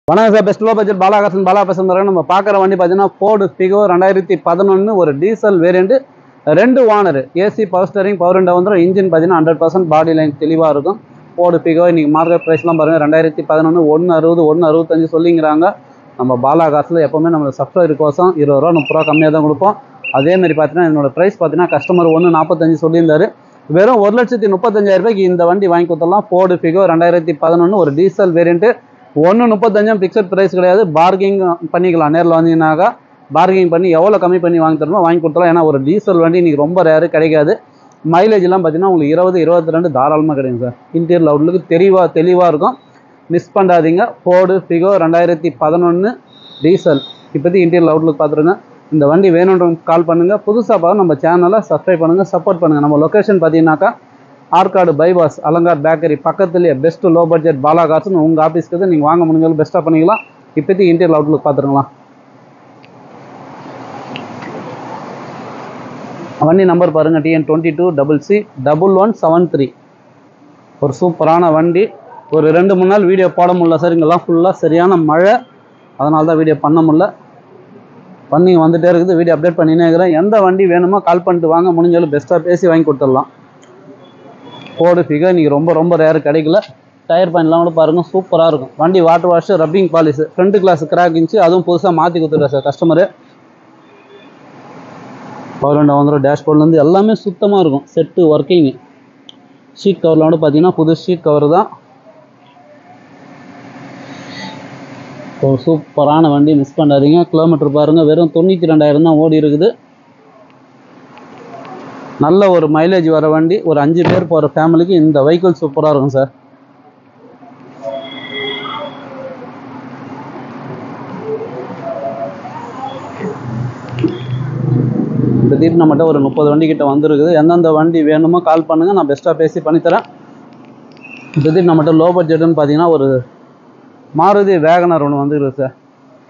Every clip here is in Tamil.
வணக்கம் sir, best low budget Balakasan Bala பேசுகிற நம்ம பார்க்குற வண்டி பார்த்தீங்கன்னா ஃபோர்டு ஃபிகோ 2011 ஒரு diesel variant, 2 owner, AC power steering power window வந்துடும். இன்ஜின் பார்த்தீங்கன்னா 100% பாடி லைன் தெளிவாக இருக்கும். ஃபோர்டு ஃபிகோ இன்றைக்கி மார்க்கெட் ப்ரைஸ்லாம் பாருங்கள், 2011 160 165 சொல்லிங்கிறாங்க. நம்ம பாலாகாசில் எப்போவுமே நம்ம சப்ஸ்கிரைபர் கோசம் 20 ரூபா 30 ரூபா கம்மியாக தான் கொடுப்போம். அதேமாதிரி பார்த்தீங்கன்னா என்னோட ப்ரைஸ் பார்த்தீங்கன்னா கஸ்டமர் 145 சொல்லியிருந்தாரு. வெறும் 1,35,000 இந்த வண்டி வாங்கி கொடுத்துடலாம். ஃபோர்டு ஃபிகோ 2011 ஒரு டீசல் வேரியண்ட்டு, 135 பிக்சட் ப்ரைஸ் கிடையாது. பார்கிங் பண்ணிக்கலாம், நேரில் வந்தீங்கன்னாக்கா பார்கிங் பண்ணி எவ்வளோ கம்மி பண்ணி வாங்கி தரணும் வாங்கி கொடுத்தலாம். ஏன்னா ஒரு டீசல் வண்டி இன்றைக்கி ரொம்ப ரேரு, கிடைக்காது. மைலேஜ்லாம் பார்த்தீங்கன்னா உங்களுக்கு 20 22 தாராளமாக கிடைக்கும் சார். இன்டீரியர் அவுட்லுக்கு தெளிவாக இருக்கும், மிஸ் பண்ணாதீங்க. Ford Figo 2011 diesel. இப்போதைக்கு இன்டீரியர் அவுட்லுக் பார்த்துருங்க. இந்த வண்டி வேணுன்றவங்க கால் பண்ணுங்கள். புதுசாக பார்க்க நம்ம சேனலை சப்ஸ்கிரைப் பண்ணுங்கள், சப்போர்ட் பண்ணுங்கள். நம்ம லொக்கேஷன் பார்த்தீங்கன்னாக்கா ஆற்காடு பைபாஸ் அலங்கார் பேக்கரி பக்கத்துலேயே பெஸ்ட் லோ பட்ஜெட் பாலாகாசுன்னு உங்கள் ஆஃபீஸ்க்கு நீங்கள் வாங்க முடிஞ்சாலும் பெஸ்ட்டாக பண்ணிக்கலாம். இப்போதைக்கு இன்டீரியர் அவுட்லுக் பார்த்துருங்களா. வண்டி நம்பர் பாருங்கள், TN22CC1173. ஒரு சூப்பரான வண்டி. ஒரு 2-3 நாள் வீடியோ போட முடியல சார், இங்கெல்லாம் ஃபுல்லாக சரியான மழை, அதனால தான் வீடியோ பண்ண முடியல. பண்ணி வந்துகிட்டே இருக்குது, வீடியோ அப்டேட் பண்ணினே இருக்கிறேன். எந்த வண்டி வேணுமோ கால் பண்ணிட்டு வாங்க, முடிஞ்சாலும் பெஸ்ட்டாக பேசி வாங்கி கொடுத்துடலாம். ஃபோர்டு ஃபிகோ இன்றைக்கி ரொம்ப ரேரு, கிடைக்கல. டயர் பாயிண்ட்லாம் கூட பாருங்கள், சூப்பராக இருக்கும். வண்டி water wash, rubbing polish, front glass crack இருந்துச்சு, அதுவும் புதுசாக மாற்றி கொடுத்துருக்காரு சார் கஸ்டமரு. பவர் விண்டோ வந்துடும், டேஷ்போர்ட்லேருந்து எல்லாமே சுத்தமாக இருக்கும். Set working. ஷீட் கவரில் கூட பார்த்தீங்கன்னா புது ஷீட் கவர் தான். ஒரு சூப்பரான வண்டி, மிஸ் பண்ணாதீங்க. கிலோமீட்டர் பாருங்கள், வெறும் 92,000 தான் ஓடி இருக்குது. நல்ல ஒரு மைலேஜ் வர வண்டி, ஒரு 5 பேர் போகிற ஃபேமிலிக்கு இந்த வெஹிக்கிள் சூப்பராக இருக்கும் சார். இந்த தீட்டு நம்மகிட்ட ஒரு 30 வண்டி கிட்ட வந்துருக்குது. எந்தெந்த வண்டி வேணுமோ கால் பண்ணுங்கள், நான் பெஸ்ட்டாக பேசி பண்ணித்தரேன். இந்த தீட்டு நம்மகிட்ட லோ பட்ஜெட்டுன்னு பார்த்தீங்கன்னா ஒரு மாருதி வேகனர் ஒன்று வந்துருக்குது சார்.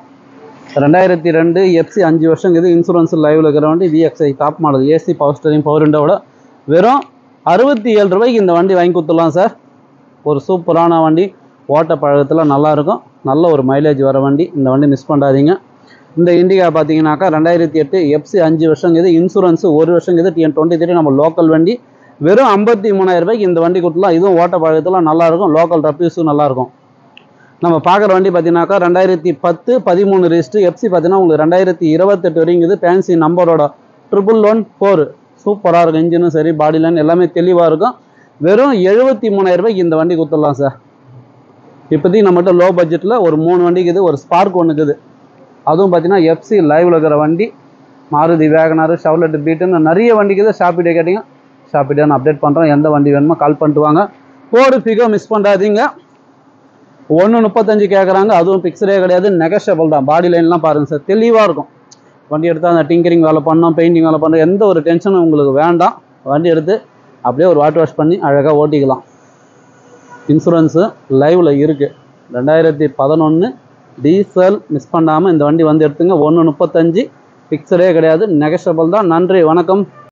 2002 FC 5 வருஷம் இது. இன்சூரன்ஸ் லைவில் இருக்கிற வண்டி, VXI top model, AC power steering power விண்டோட வெறும் 67 ரூபாய்க்கு இந்த வண்டி வாங்கி கொடுத்துடலாம் சார். ஒரு சூப்பரான வண்டி, ஓட்ட பழகத்தில் நல்லாயிருக்கும், நல்ல ஒரு மைலேஜ் வர வண்டி. இந்த வண்டி மிஸ் பண்ணாதீங்க. இந்த இண்டிகா பார்த்தீங்கன்னாக்கா 2008 FC 5 வருஷம் இது. இன்சூரன்ஸ் 1 வருஷம் இது. TN23 நம்ம லோக்கல் வண்டி. வெறும் 53,000 ரூபாய்க்கு இந்த வண்டி கொடுத்துலாம். இதுவும் ஓட்ட பழகத்தில் நல்லாயிருக்கும், லோக்கல் ரப்பீஸும் நல்லாயிருக்கும். நம்ம பார்க்குற வண்டி பார்த்தீங்கன்னாக்கா 2010 13 ரெஜிஸ்ட்ரு. FC பார்த்தீங்கன்னா உங்களுக்கு 2028 வரைங்குது. ஃபேன்சி நம்பரோட 114 சூப்பராக இருக்கும். இன்ஜினும் சரி, பாடி லைன் எல்லாமே தெளிவாக இருக்கும். வெறும் 73,000 ரூபாய்க்கு இந்த வண்டி கொடுத்துடலாம் சார். இப்போதைக்கு நம்மகிட்ட லோ பட்ஜெட்டில் ஒரு 3 வண்டிக்கு இது. ஒரு ஸ்பார்க் ஒன்று இருக்குது, அதுவும் பார்த்தீங்கன்னா FC லைவில் இருக்கிற வண்டி. மாருதி வேகனார், ஷெவ்லெட் பீட்டுன்னு நிறைய வண்டிக்கு இது. ஷாப்பிடே கேட்டிங்க, ஷாப்பிடே நான் அப்டேட் பண்ணுறேன். எந்த வண்டி வேணுமோ கால் பண்ணிட்டு வாங்க. ஃபோர்டு ஃபிகோ மிஸ் பண்ணாதீங்க. 135 கேட்குறாங்க, அதுவும் பிக்சரே கிடையாது, நெகஷபிள் தான். பாடி லைன்லாம் பாருங்கள் சார், தெளிவாக இருக்கும். வண்டி எடுத்தால் அந்த டிங்கரிங் வேலை பண்ணோம், பெயிண்டிங் வேலை பண்ணோம், எந்த ஒரு டென்ஷனும் உங்களுக்கு வேண்டாம். வண்டி எடுத்து அப்படியே ஒரு வாட்டர் வாஷ் பண்ணி அழகாக ஓட்டிக்கலாம். இன்சூரன்ஸு லைவில் இருக்குது. 2011 டீசல். மிஸ் பண்ணாமல் இந்த வண்டி வந்து எடுத்துங்க. 135 பிக்சரே கிடையாது, நெகஷபிள் தான். நன்றி, வணக்கம்.